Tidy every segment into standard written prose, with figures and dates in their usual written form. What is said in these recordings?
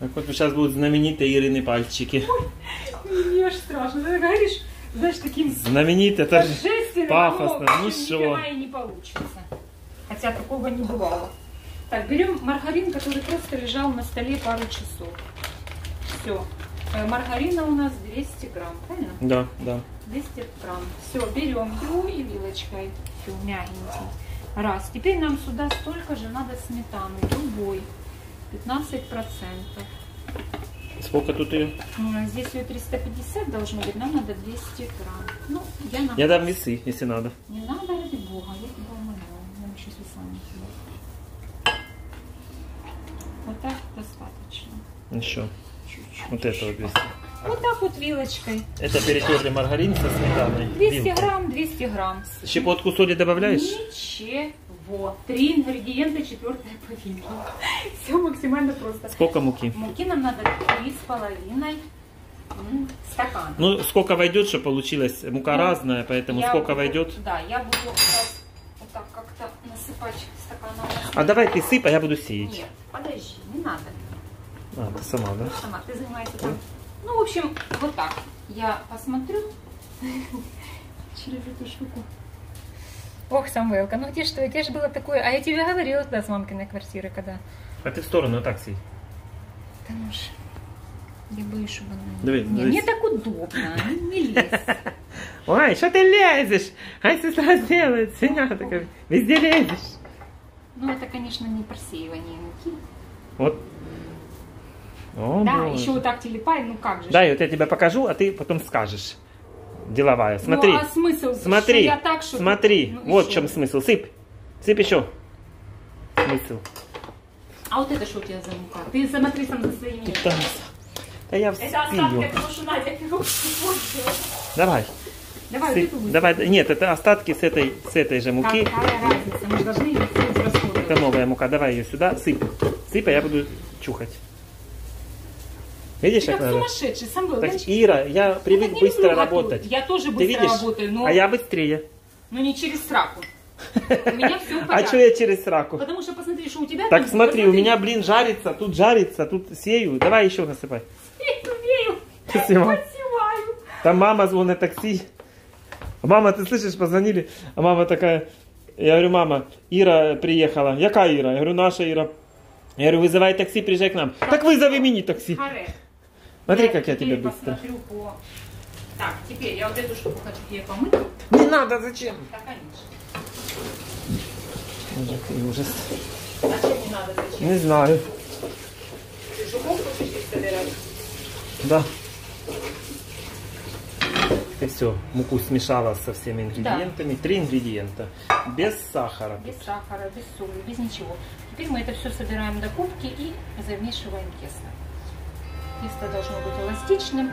Так вот сейчас будут знаменитые Ирины пальчики. Ой, мне аж страшно. Ты говоришь, знаешь, таким знаменитый, это же торжественным, пафосно. Ну ни что? хрена и не получится. Хотя такого не бывало. Так, берем маргарин, который просто лежал на столе пару часов. Все. Маргарина у нас 200 грамм, правильно? Да, да. 200 грамм. Все, берем его и вилочкой. Все, мягенький. Раз. Теперь нам сюда столько же надо сметаны. Любой. 15%. Сколько тут ее? Здесь ее 350 должно быть. Нам надо 200 грамм. Ну, я дам весы, если надо. Не надо, ради бога. Я тебя умоляю. Я еще с весами сюда. Вот так достаточно. Еще. Чуть-чуть. Вот этого 200. Вот так вот вилочкой. Это перетерли маргарин со сметаной. 200 грамм, 200 грамм. Щепотку соли добавляешь? Ничего. 3 ингредиента, 4-я половинка. Все максимально просто. Сколько муки? Муки нам надо 3,5 стакана. Ну, сколько войдет, что получилось. Мука разная, поэтому сколько войдет. Да, я буду сейчас вот так как-то насыпать стаканом. А давай ты сыпь, а я буду сеять. Нет, подожди, не надо. А, ты сама, да? Сама, ты занимаешься там. Ну, в общем, вот так. Я посмотрю через эту штуку. Ох, Самвелка, ну где что, где же было такое? А я тебе говорила туда с мамкиной квартиры, когда... А ты в сторону, так сей. Да ну ж, я боюсь, чтобы она... Давай, Не, мне так удобно, не лезь. Ой, что ты лезешь? Ай, сестра сделает, свинья такая. Везде лезешь. Ну, это, конечно, не просеивание муки. Вот. О, да, Боже. еще вот так телепай, ну как же. Да, вот я тебе покажу, а ты потом скажешь. Деловая. Смотри. Ну, а смысл? Смотри. Что я так, что смотри. Ну, вот в чем смысл. Сыпь. Сыпь еще. Смысл. А вот это что у тебя за мука? Ты смотри сам за своими. Да я Это остатки, вспию. потому что Надя пирог Давай. Давай, Сыпь. Давай. Нет, это остатки с этой же муки. Какая разница? Мы же должны ее все расходовать. Это новая мука. Давай ее сюда. Сыпь. Сыпь, а я буду чухать. Видишь, Ты как как надо? сумасшедший, сам был. Так, Ира, я привык быстро работать. Я тоже Ты быстро видишь? работаю, но... А я быстрее. Но не через сраку. У меня все в А порядке. что я через сраку? Потому что посмотри, что у тебя... Так там, смотри, у посмотри. меня, блин, жарится, тут сею. Давай еще насыпай. Я умею. Посеваю. Посеваю. Там мама звонит такси. Мама, ты слышишь, позвонили. А мама такая, я говорю, мама, Ира приехала. Яка Ира? Я говорю, наша Ира. Я говорю, вызывай такси, приезжай к нам. Так вызови мини-такси. Харе. Смотри, как я тебя теперь быстро. посмотрю по... Так, теперь я вот эту штуку хочу тебе помыть. Не надо, зачем? Да, конечно. Ужас. Зачем не надо? Зачем? Не знаю. Ты жуков хочешь здесь собирать? Да. Ты все, муку смешала со всеми ингредиентами. 3 ингредиента. Без сахара. Без сахара, без соли, без ничего. Теперь мы это все собираем до кубки и замешиваем тесто. Тесто должно быть эластичным.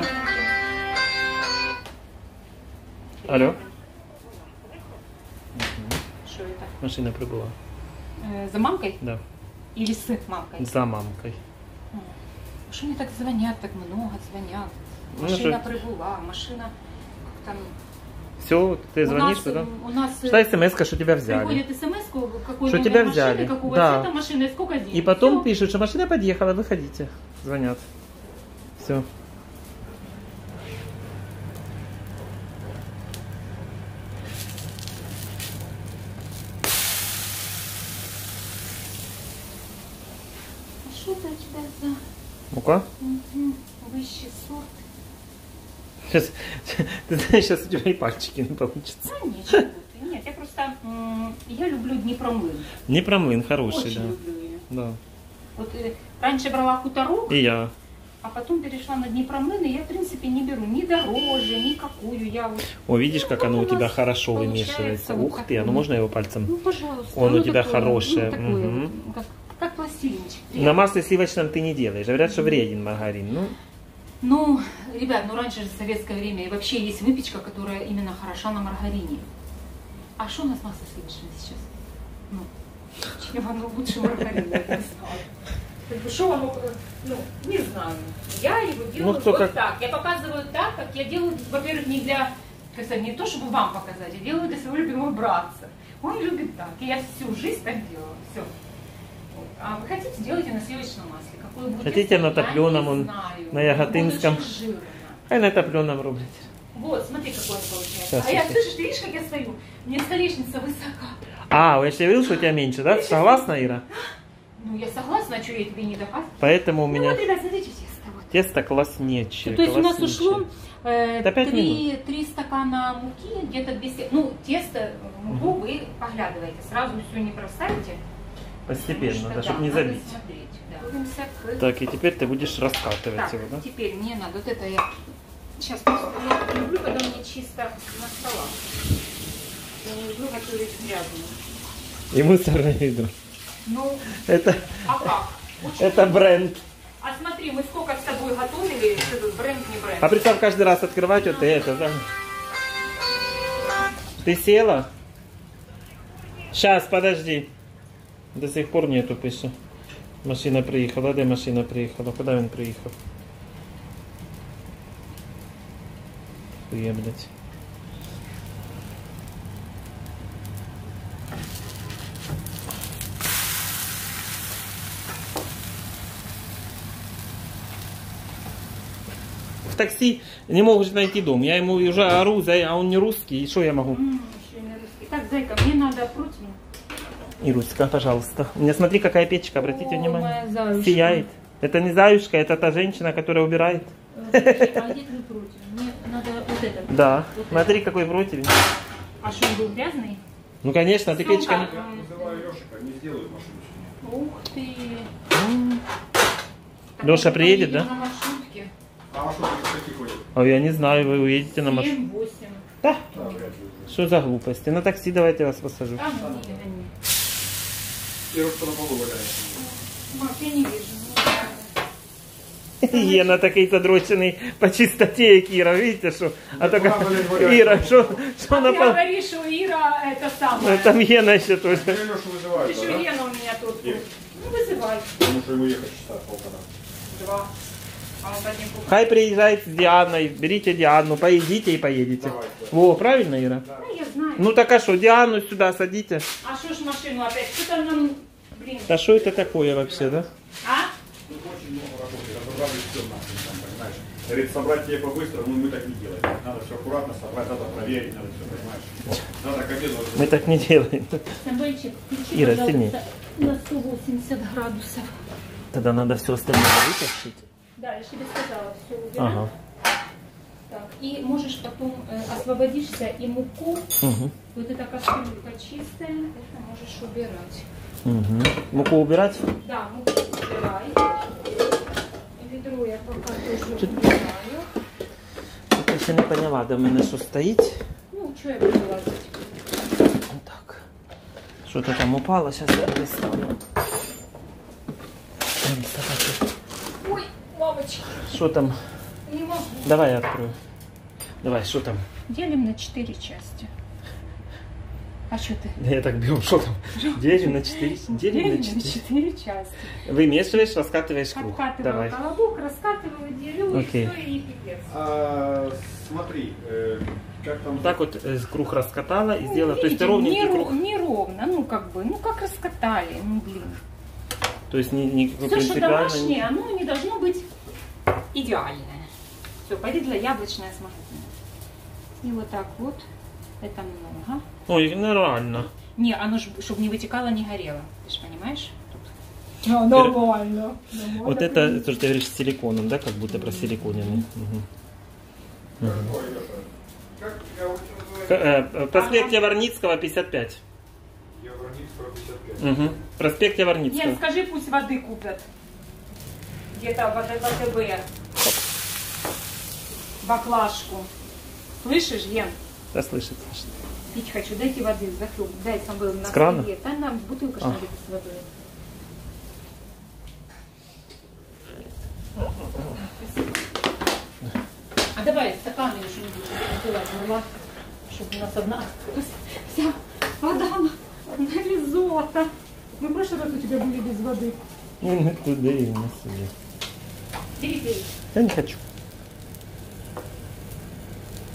Алло. Что это? Машина прибыла. За мамкой? Да. Или с мамкой? За мамкой. Что мне так звонят, так много звонят? Машина прибыла, машина... Как там... Все, ты звонишь туда? У нас Что смс-ка, что тебя взяли. приходит смс-ку, какой Что номер тебя машины, взяли. какого Да. цвета машины и сколько денег. И потом Всё. пишут, что машина подъехала, выходите. Звонят. Все. А что это у тебя за Мука? высший сорт? Сейчас, ты знаешь, сейчас у тебя и пальчики не получится. А ничего ты. Нет, я просто... я люблю Днепромлын. Днепромлын хороший, Очень да. люблю ее. Да. Вот раньше брала хуторок, И я. а потом перешла на Днепромлын, и я, в принципе, не беру ни дороже, никакую. Я вот... О, видишь, как оно у тебя хорошо получается вымешивается. вот Ух ты, такое. а ну можно его пальцем? Ну, пожалуйста. Он у оно тебя такое, хорошее. Ну, такое Мгм. вот, как пластилинчик. На масле сливочном ты не делаешь. Говорят, что вреден маргарин. Ну, Ну, ребят, ну раньше же в советское время и вообще есть выпечка, которая именно хороша на маргарине. А что у нас масло сливочное сейчас? Ну, чем оно лучше маргарина, я не знаю. Как бы, что оно, ну, не знаю. Я его делаю кто вот как... так. Я показываю так, как я делаю, во-первых, не для, как сказать, не то, чтобы вам показать, я делаю для своего любимого братца. Он любит так, и я всю жизнь так делала. Все. А вы хотите, делайте на сливочном масле. Какое будет Хотите тесто, на я топленом, не он знаю. на яготинском. Будет очень жирно. Ай на топленом рублить. Вот, смотри, какой он получается. Сейчас, А я, сейчас. слышишь, ты видишь, как я стою? Мне столешница высока. А, я тебе говорил, что у тебя меньше, да? Согласна, Ира? Ну, я согласна, а что я тебе не доказываю? Поэтому у Ну, меня вот, ребят, смотрите, тесто. Вот. тесто класснечее. То есть у нас класснечее. ушло Да, 5 минут. 3 стакана муки, где-то 200. Ну, тесто, муку вы поглядываете. Сразу все не бросайте. Постепенно, да, Потому что, чтобы не надо забить. смотреть, да. Готовимся к- Так, и теперь ты будешь раскатывать Так, его, да? теперь мне надо вот это я... Сейчас просто я люблю, когда мне чисто на столах. Я не люблю готовить грязно. И мусорное ведро. Ну, Это, а как? Очень это бренд. А смотри, мы сколько с тобой готовили, что тут бренд, не бренд. А представь, каждый раз открывать вот это, да? Ты села? Сейчас, подожди. До сих пор нету пишу. Машина приехала. Где машина приехала? Куда он приехал? Хуя, блядь. В такси не могут найти дом. Я ему уже ору, а он не русский. И что я могу? Еще не русский. Так, зайка, мне надо противень. Ируська, пожалуйста. У меня смотри, какая печка, обратите О, внимание. моя заюшка. Сияет. Это не заюшка, это та женщина, которая убирает. А где твой противень? Мне надо вот этот. Да. Вот Смотри, какой противень. этот. А что, он был грязный? Ну, конечно, ты Ну, печка не... как? Я вызываю Лешика, не сделают машину. Ух ты. Так, Леша мы приедет, поедем да? на маршрутке. А что ты такие ходят? А я не знаю, вы уедете на машине. 7-8. Да. Да, вряд ли. Что за глупости? На такси давайте я вас посажу. А, ну, не гони. Первый, кто на полу валяется. Мак, я не вижу. Ена такий задрочений по чистоте, як Іра, видите, що? А така, Іра, що А на ты пол... говоришь, что Ира это самое. Там Єна ще теж. Я Лешу вызываю, Еще да? Лена у меня тут. Есть. Ну, вызывай. Потому что ему ехать часа полтора. 2. А он один купил. Хай приезжает с Дианой, берите Диану, поедите и поедете. Давай, да. Во, правильно, Ира? Да, я знаю. Ну так а что, Диану сюда садите. А что ж машину опять? Что там нам, блин? Да что это такое вообще, да? А? Тут очень много работы, разобрали все нахрен, там, понимаешь? Говорит, собрать тебе по-быстрому, мы так не делаем. Надо все аккуратно собрать, надо проверить, надо все, понимаешь? Надо к обеду. Мы так не делаем. Самвельчик, включи, Ира, пожалуйста, сильней. на 180 градусов. Тогда надо все остальное вытащить. Да, я же тебе сказала, все убирай. Ага. Так, и можешь потом освободишься и муку. Угу. Вот эта кастрюлька чистая, это можешь убирать. Угу. Муку убирать? Да, муку убирай. Ведро я пока тоже убираю. Я ще не поняла, де в мене що стоїть. Ну, что я буду лазить? Так. Что-то там упало, сейчас я достану. Ой, мамочки, Что там? не могу. Давай я открою. Давай, что там? Делим на 4 части. А что ты? Да я так беру, что там? Делим на 4. Делим на 4. 4 части. Вымешиваешь, раскатываешь круг. Откатываю Давай. колобок, раскатываю, делю, Окей. и все, и пипец. Смотри, как там... Так вот круг раскатала и Ну, сделала. То есть видите, ты ровненький не, круг. не ровно, ну как бы, ну как раскатали, ну блин. То есть никакой Все, что принципиально... домашнее, оно не должно быть идеальное. Все, пойдет для яблочное с магазина. И вот так вот, это много. Ой, нормально. Не, оно ж, чтобы не вытекало, не горело. Ты же понимаешь? Ну, нормально. Вот это, то, что ты говоришь, с силиконом, да, как будто просиликоненный. Угу. Ой, Леша, как я очень называю? Проспект Яворницкого, 55. Яворницкого 55. Угу. Проспект Яворницкого. Нет, скажи, пусть воды купят. Где-то в АТБ. Баклажку. Слышишь, Ен? Да, слышит. Пить хочу, дайте воды, захлеб. Дай сам был на С крана? столе. Да, нам бутылка что ли с водой. А давай стаканы еще не будем чтобы у нас одна вся вода на ризотто. Мы в прошлый раз у тебя были без воды. Ну, не туда и не сюда. Бери, бери. Я не хочу.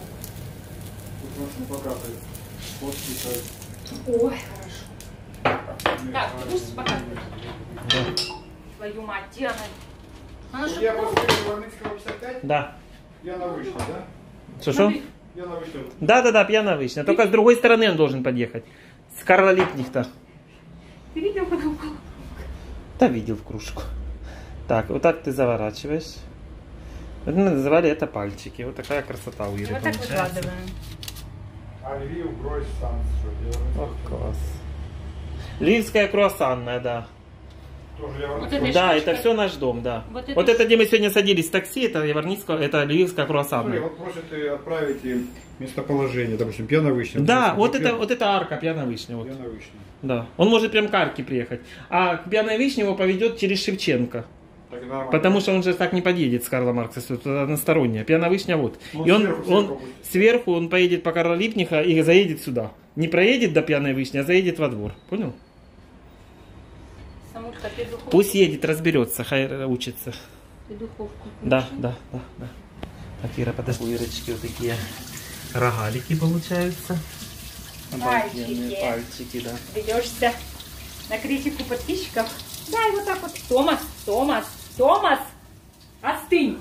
Тут машину показывает. Вот, Ой, хорошо. Так, ты будешь показывать? Твою мать, Диана. Она же Я просто... просто Воронецкого 55, Да. пьяно вышла, да? Что? Пьяно вышла. Да, пьяно вышла. Только с другой стороны он должен подъехать. С Карла Липкнехта. Ты видел, куда упала? Да, видел в кружку. Так, вот так ты заворачиваешь. Вот мы называли это пальчики. Вот такая красота у Иры Вот так получается. выкладываем. А Львив, брось сам, что делать? Ох, класс. Ливская круассанная, да. Тоже я Вот Воронецкого. это Да, штучка. это все наш дом, да. Вот Вот это это, где мы сегодня садились в такси, это Яворницкая, это Львивская Смотри, круассанная. вот просят отправить им местоположение, допустим, пьяно вышла. Да, вот это арка Пьяная Вишня. Вот. Пьяно вышла. Да. Он может прям к арке приехать. А к Пьяной Вишне его поведет через Шевченко. Так нормально. Потому что он же так не подъедет с Карла Маркса, это односторонняя. Пьяная Вишня вот. Ну, И сверху он будет. сверху он поедет по Карла Липкнеха и заедет сюда. Не проедет до Пьяной Вишни, а заедет во двор. Понял? Самушка, ты духовку. Пусть едет, разберется, хай учится. Ты духовку. Да. Так, Ира, подожди, у Ирочки вот такие рогалики получаются. Обалденные пальчики, да. Ведешься на критику подписчиков. Дай вот так вот. Томас, остынь.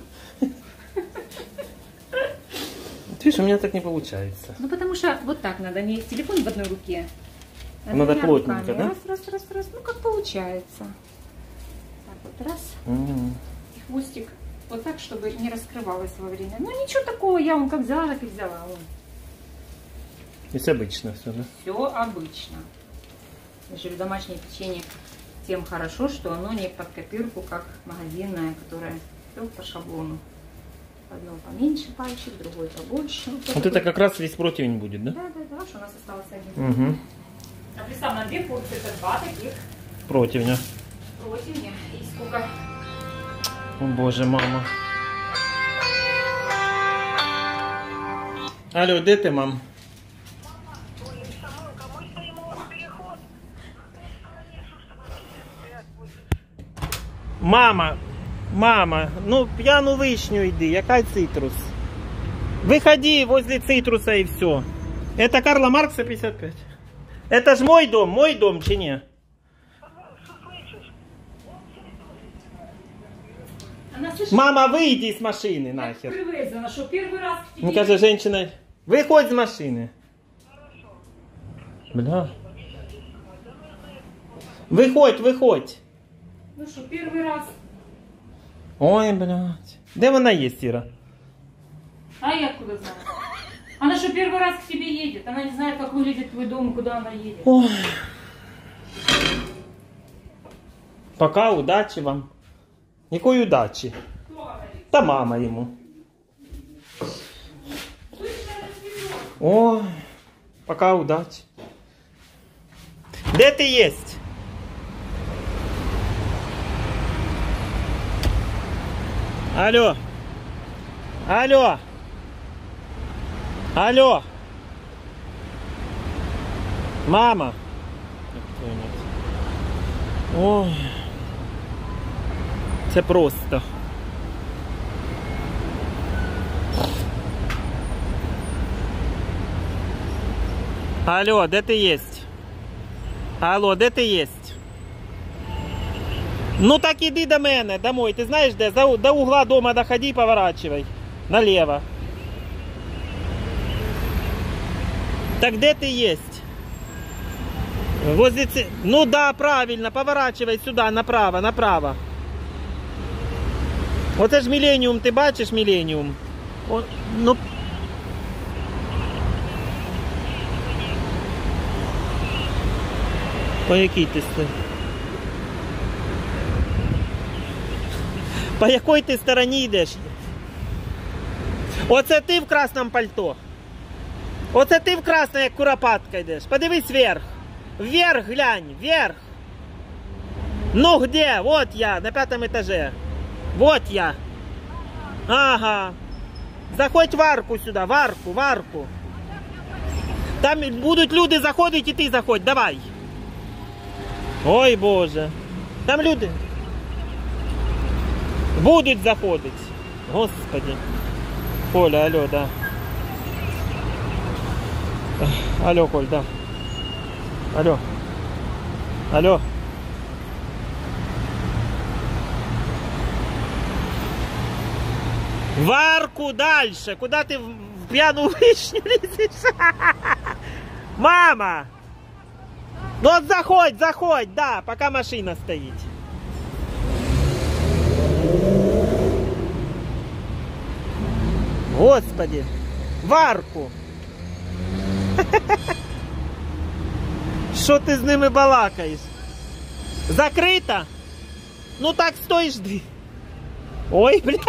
Ты видишь, у меня так не получается. Ну потому что вот так надо, не телефон в одной руке. а Надо двумя плотненько, руками. да? Раз. Ну как получается. Так вот, раз. М. И хвостик вот так, чтобы не раскрывалось во время. Ну ничего такого, я он как взяла, так и взяла. Здесь обычно все, да? Все обычно. Я же говорю, домашнее печенье тем хорошо, что оно не под копирку, как магазинное, которое все по шаблону. Одно поменьше пальчик, другой побольше. Вот это как раз весь противень будет, да? Да, что у нас осталось один. Угу. А представь, на 2 порции это 2 таких Противня. противня. И сколько? О боже, мама. Алло, де ти, мам? Мама, ну пьяну вишню йди, яка цитрус? Выходи возле цитруса и все. Это Карла Маркса 55. Это ж мой дом, чи не? Она слышит, Мама, выйди из машины нахер. привезена, что первый раз к тебе. Ну, каже, женщина, выходь з машини. Бля. Виходь. Ну что, первый раз. Ой, блядь. Де вона є, Іра? А я откуда знаю? Она что, первый раз к тебе едет? Она не знает, как выглядит твой дом и куда она едет. Ой. Пока, удачі вам. Якої удачі? Кто говорит? Та мама йому. Ой. Пока, удачі. Де ти єсть? Алло. Мама. Ой. Це просто. Алло, де ти єсть? Алло, де ти єсть? Ну так иди до мене, домой. Ты знаешь, где? До угла дома доходи и поворачивай. Налево. Так где ты есть? Возле... Ну да, правильно. Поворачивай сюда, направо. Вот это ж Миллениум, ты бачишь Миллениум? Ну... По якій ти стоїш? По якій ти стороні йдеш? Оце ти в красному пальто. Оце ти в красному, як куропатка йдеш. Подивись вверх. Вверх глянь, вверх. Ну где? Вот я, на 5-м этаже. Вот я. Ага. Заходь в арку сюди, в арку. Там будуть люди заходити, і ти заходь, давай. Ой, Боже. Там люди будуть заходити. Господи. Коля, алло, да. Алло, Коль, да. Алло. Алло. В арку дальше. Куда ты в пьяную вишню лезешь? Мама! Ну вот заходь, да, пока машина стоит. Господи, в арку. Що ти з ними балакаєш? Закрито? Ну так стоїш дві. Ой, бля.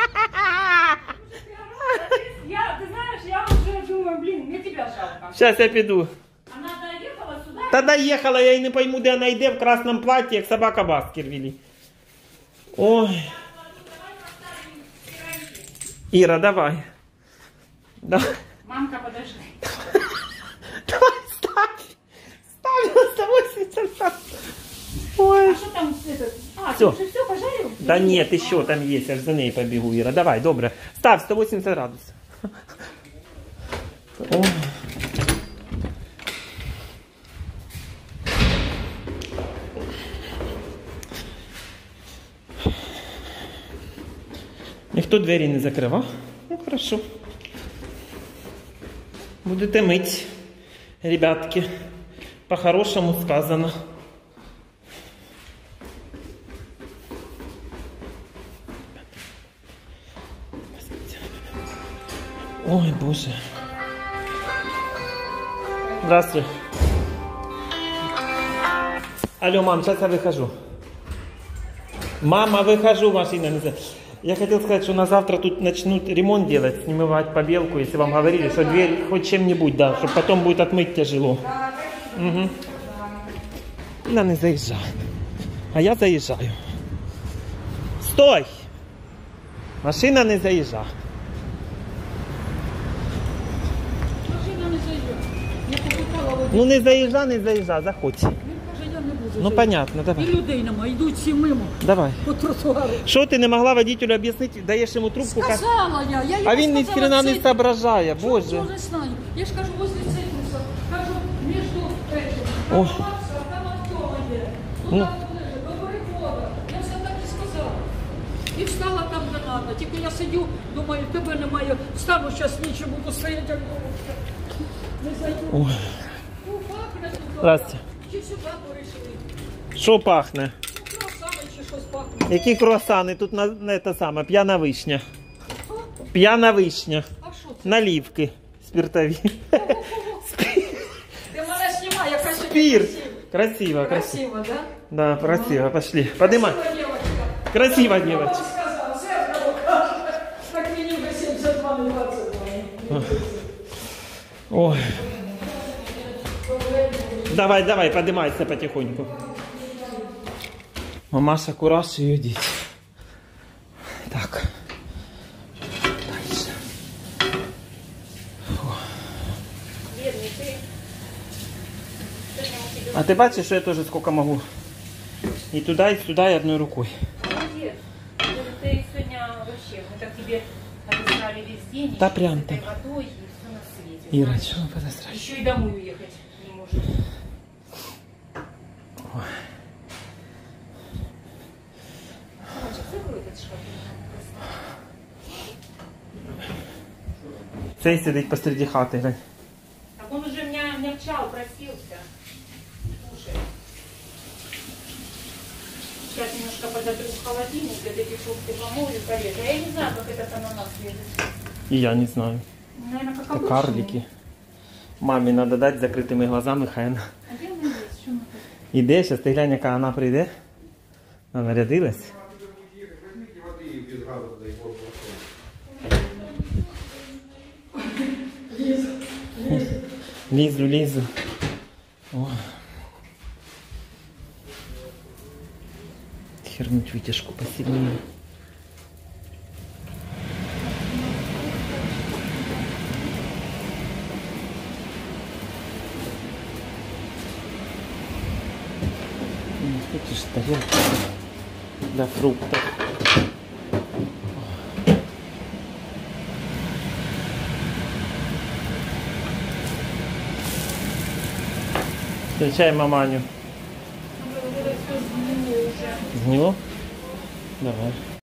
Ты знаешь, я уже думаю, блин, мне тебя жалко. Сейчас я піду. Она доехала сюда? Та доїхала, я і не пойму, де вона йде в красному платі, як собака Баскервілі. Ой. Іра, давай. Давай. Мамка, подожди. Давай, ставь. Ставь на 180. Ой. А что там этот? А, Всё. ты уже все пожарил? Да нет, еще там есть, я ж за ней побегу, Ира. Давай, добре. Ставь 180 градусов. О. Ніхто двері не закривав? Ну, хорошо. Будете мить, ребятки. По-хорошему сказано. Ой, Боже. Здравствуй. Алло, мам, сейчас я выхожу. Мама, выхожу, машина не знаю. Я хотел сказать, что на завтра тут начнут ремонт делать, снимать побелку, если вам говорили, что дверь хоть чем-нибудь, да, чтобы потом будет отмыть тяжело. Угу. Она не заезжает. А я заезжаю. Стой! Машина не заезжает. Машина не заїжджає. Я попитала водія. Ну не заезжай, заходь. Він каже, я не буду Ну заїжджати. понятно, І давай. людей нема, йдуть всі мимо Давай. по тротуару. Що ти не могла водителю об'яснити, даєш йому трубку? Сказала я йому А він ні сказала, хрена не цей- соображає, Боже. Що не знаю. Я ж кажу, возле цитруса. Кажу, між этим. О. Кажу, Макса, там Артема є. Ну. Ну так ближе, до переходу. Я все так і сказала. І встала там, де треба. Тільки я сидю, думаю, тебе немає. Встану зараз нічого, буду стояти, як голубка. Не зайду. Ой. Ну, пахне тут. Здрасте. Чи сюди порішили? Що пахне? Ну, круасани чи щось пахне. Які круасани? Тут на те саме, п'яна вишня. П'яна вишня. А що це? Наливки спиртові. Ти мене знімай, яка сьогодні Спирт. красива. Красиво, красиво. Красиво, да? Да, красиво, пошли. Поднимай. Красива дівчинка. Красиво, Я вам девочка. сказав, зеркало каже. Так мені вже 72, не 22. Ой. Давай, давай, поднимайся потихоньку. Мамаша, кураж и идите. Так. Дальше. Фу. А ты бачишь, что я тоже сколько могу? И туда, и сюда, и одной рукой. Молодец. Ты сегодня вообще, мы так тебе обещали весь день. Да еще прям с этой там. водой и все на свете. Ира, чего вы подосрали? Еще и домой уехать не может. Мальчик, закрой этот шкаф. Цей сидить посреди хати, глянь. Так он уже меня мягчал, просился. Слушай. Сейчас немножко подотру в холодильник, для эти фрукты помою, порежу. Я не знаю, как этот ананас лежит. И я не знаю. Наверное, как Это обычный. карлики. Мамі треба дати закритими глазами, хай вона А где она есть? Что она тут? іде, зараз ти глянь, яка вона прийде. Вона нарядилась. Лізу, лізу. О. Хернуть витяжку посильнее. Хочешь тарелку для фруктов. Встречай маманю. Згнило? Давай.